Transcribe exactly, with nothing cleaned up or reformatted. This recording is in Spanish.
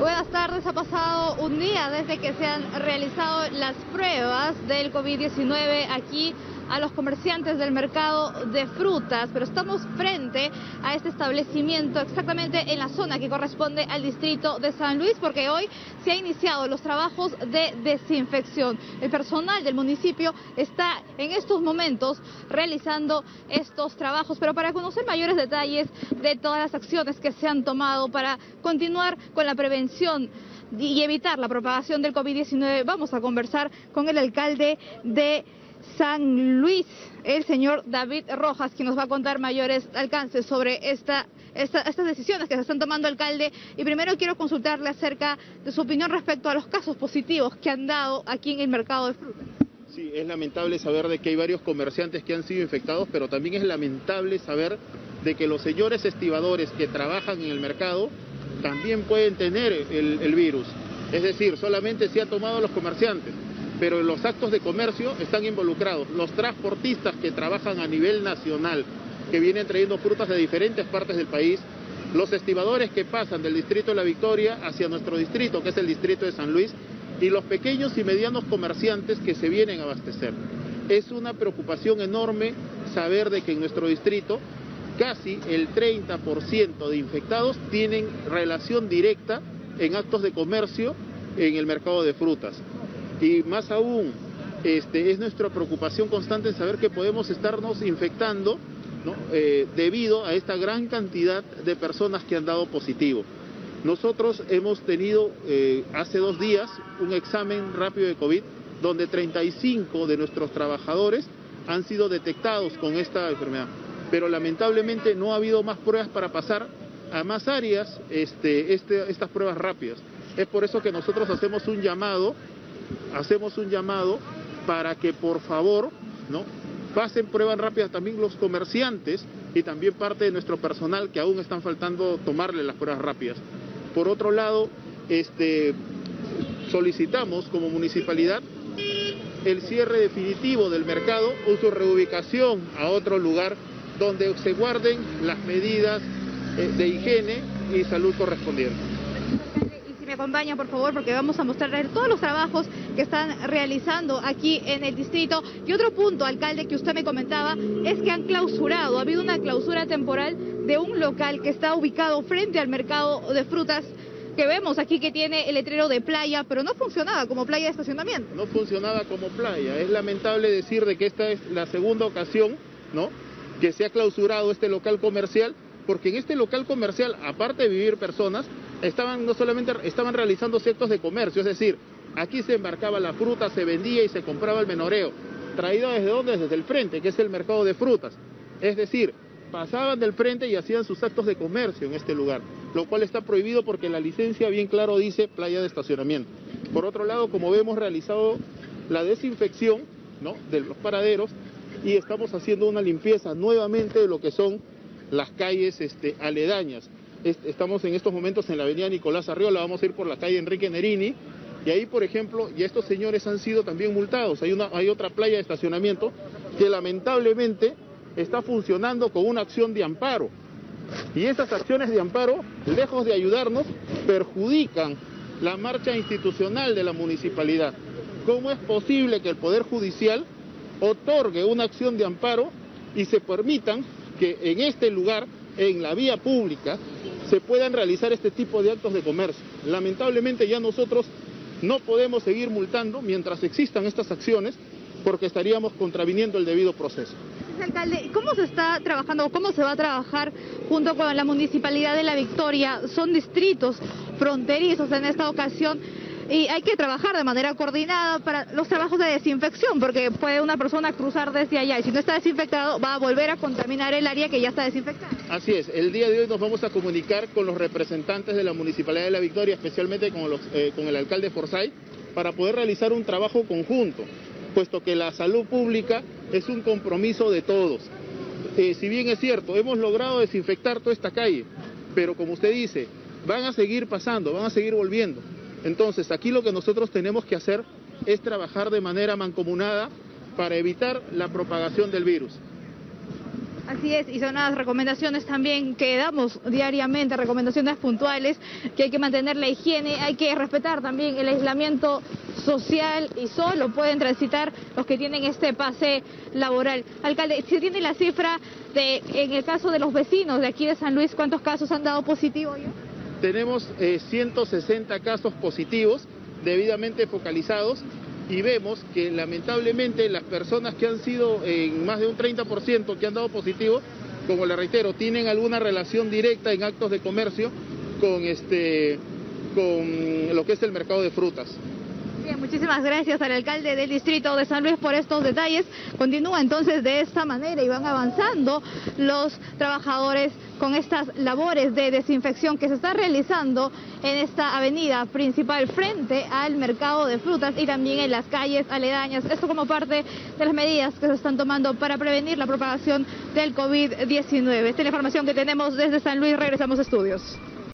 buenas tardes. Ha pasado un día desde que se han realizado las pruebas del COVID diecinueve aquí a los comerciantes del mercado de frutas, pero estamos frente a este establecimiento exactamente en la zona que corresponde al distrito de San Luis, porque hoy se han iniciado los trabajos de desinfección. El personal del municipio está en estos momentos realizando estos trabajos, pero para conocer mayores detalles de todas las acciones que se han tomado para continuar con la prevención y evitar la propagación del COVID diecinueve, vamos a conversar con el alcalde de San Luis, el señor David Rojas, quien nos va a contar mayores alcances sobre esta, esta, estas decisiones que se están tomando, alcalde. Y primero quiero consultarle acerca de su opinión respecto a los casos positivos que han dado aquí en el mercado de frutas. Sí, es lamentable saber de que hay varios comerciantes que han sido infectados, pero también es lamentable saber de que los señores estibadores que trabajan en el mercado también pueden tener el, el virus. Es decir, solamente se ha tomado a los comerciantes, pero en los actos de comercio están involucrados los transportistas que trabajan a nivel nacional, que vienen trayendo frutas de diferentes partes del país, los estibadores que pasan del distrito de La Victoria hacia nuestro distrito, que es el distrito de San Luis, y los pequeños y medianos comerciantes que se vienen a abastecer. Es una preocupación enorme saber de que en nuestro distrito casi el treinta por ciento de infectados tienen relación directa en actos de comercio en el mercado de frutas. Y más aún, este, es nuestra preocupación constante en saber que podemos estarnos infectando, ¿no? eh, debido a esta gran cantidad de personas que han dado positivo. Nosotros hemos tenido eh, hace dos días un examen rápido de COVID donde treinta y cinco de nuestros trabajadores han sido detectados con esta enfermedad, pero lamentablemente no ha habido más pruebas para pasar a más áreas este, este, estas pruebas rápidas. Es por eso que nosotros hacemos un llamado Hacemos un llamado para que por favor, ¿no?, pasen pruebas rápidas también los comerciantes y también parte de nuestro personal que aún están faltando tomarle las pruebas rápidas. Por otro lado, este, solicitamos como municipalidad el cierre definitivo del mercado o su reubicación a otro lugar donde se guarden las medidas de higiene y salud correspondientes. Me acompaña, por favor, porque vamos a mostrarles todos los trabajos que están realizando aquí en el distrito. Y otro punto, alcalde, que usted me comentaba, es que han clausurado, ha habido una clausura temporal de un local que está ubicado frente al mercado de frutas, que vemos aquí que tiene el letrero de playa, pero no funcionaba como playa de estacionamiento. No funcionaba como playa. Es lamentable decir de que esta es la segunda ocasión, ¿no?, que se ha clausurado este local comercial, porque en este local comercial, aparte de vivir personas, estaban no solamente estaban realizando actos de comercio, es decir, aquí se embarcaba la fruta, se vendía y se compraba el menoreo, traído desde dónde, desde el frente, que es el mercado de frutas. Es decir, pasaban del frente y hacían sus actos de comercio en este lugar, lo cual está prohibido porque la licencia bien claro dice playa de estacionamiento. Por otro lado, como hemos realizado la desinfección, ¿no?, de los paraderos, y estamos haciendo una limpieza nuevamente de lo que son las calles este, aledañas. Estamos en estos momentos en la avenida Nicolás Arriola, vamos a ir por la calle Enrique Nerini, y ahí, por ejemplo, ya estos señores han sido también multados. Hay, una, hay otra playa de estacionamiento que lamentablemente está funcionando con una acción de amparo. Y estas acciones de amparo, lejos de ayudarnos, perjudican la marcha institucional de la municipalidad. ¿Cómo es posible que el Poder Judicial otorgue una acción de amparo y se permitan que en este lugar, en la vía pública, se puedan realizar este tipo de actos de comercio? Lamentablemente ya nosotros no podemos seguir multando mientras existan estas acciones, porque estaríamos contraviniendo el debido proceso. Alcalde, ¿cómo se está trabajando, cómo se va a trabajar junto con la Municipalidad de La Victoria? Son distritos fronterizos en esta ocasión y hay que trabajar de manera coordinada para los trabajos de desinfección, porque puede una persona cruzar desde allá y si no está desinfectado va a volver a contaminar el área que ya está desinfectada. Así es, el día de hoy nos vamos a comunicar con los representantes de la Municipalidad de La Victoria, especialmente con, los, eh, con el alcalde Forsyth, para poder realizar un trabajo conjunto, puesto que la salud pública es un compromiso de todos. Eh, si bien es cierto, hemos logrado desinfectar toda esta calle, pero como usted dice, van a seguir pasando, van a seguir volviendo. Entonces, aquí lo que nosotros tenemos que hacer es trabajar de manera mancomunada para evitar la propagación del virus. Así es, y son las recomendaciones también que damos diariamente, recomendaciones puntuales, que hay que mantener la higiene, hay que respetar también el aislamiento social y solo pueden transitar los que tienen este pase laboral. Alcalde, si tiene la cifra de, en el caso de los vecinos de aquí de San Luis, ¿cuántos casos han dado positivo ya? Tenemos eh, ciento sesenta casos positivos debidamente focalizados y vemos que lamentablemente las personas que han sido en más de un treinta por ciento que han dado positivo, como le reitero, tienen alguna relación directa en actos de comercio con, este, con lo que es el mercado de frutas. Bien, muchísimas gracias al alcalde del distrito de San Luis por estos detalles. Continúa entonces de esta manera y van avanzando los trabajadores con estas labores de desinfección que se está realizando en esta avenida principal frente al mercado de frutas y también en las calles aledañas. Esto como parte de las medidas que se están tomando para prevenir la propagación del COVID diecinueve. Esta es la información que tenemos desde San Luis. Regresamos a estudios.